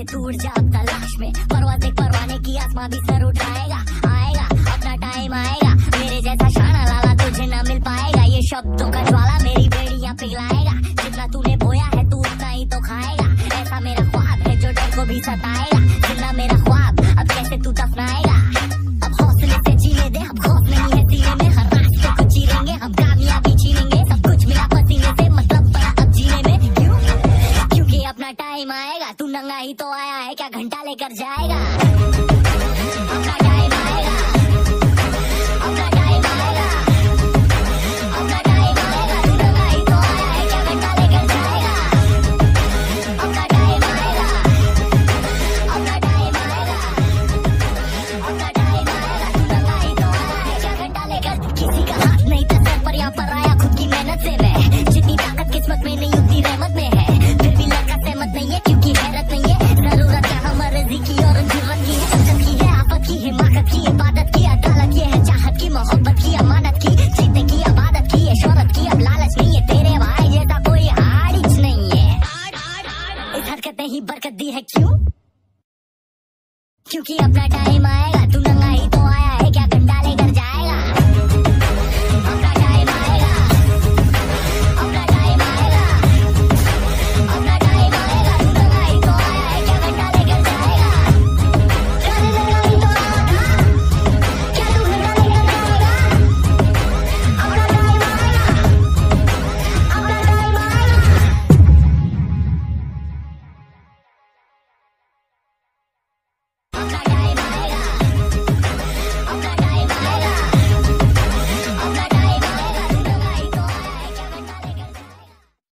से तू उड़ जा अब तलाश में, परवाज़ एक परवाने की आसमां भी सर उठाएगा। आएगा अपना टाइम आएगा, मेरे जैसा शाना लाला तुझे ना मिल पाएगा। ये शब्दों का ज्वाला मेरी बेड़ियां पिघलाएगा, जितना तूने बोया है तू उतना ही तो खाएगा। ऐसा मेरा ख्वाब है जो डर को भी सताएगा, जितना मेरा ख्वाब अब कैसे तू दफनाएगा। अब हौसले से जीने दे, अब खौफ नहीं है सीने में, हर रास्ते को चीरेंगे हम, कामयाबी छीनेंगे, सब कुछ मिला पसीने से, मतलब पड़ा अब जीने में। क्यों? क्योंकि अपना टाइम आएगा, तू नंगा ही तो आया है, क्या घंटा लेकर जाएगा। अपना टाइम आएगा, अपना टाइम आएगा, अपना टाइम आएगा, तू नंगा ही तो आया है, क्या घंटा लेकर जाएगा। अपना टाइम आएगा, अपना टाइम आएगा, अपना टाइम आएगा, तू नंगा ही तो आया है, क्या घंटा लेकर। किसी का हाथ नहीं था सर पर, यहाँ पर आया खुद की मेहनत से मैं, जितनी ताकत किस्मत में नहीं उतनी रहमत में है। फिर भी लड़का सहमत नहीं है क्योंकि हैरत नहीं है, जरूरत यहाँ मर्जी की और जरूरत की है, सच्चत की है, आफत की, हिमाकत की, इबादत की, अदालत की है, चाहत की, मोहब्बत की, अमानत की, जीते की, आबादत की है, शोहरत की, अब लालच नहीं है, तेरे भाई जैसा कोई हारिज नहीं है। इस हरकत ने ही बरकत दी है, क्यों? क्योंकि अपना टाइम आएगा, तू नंगा ही तो आया है,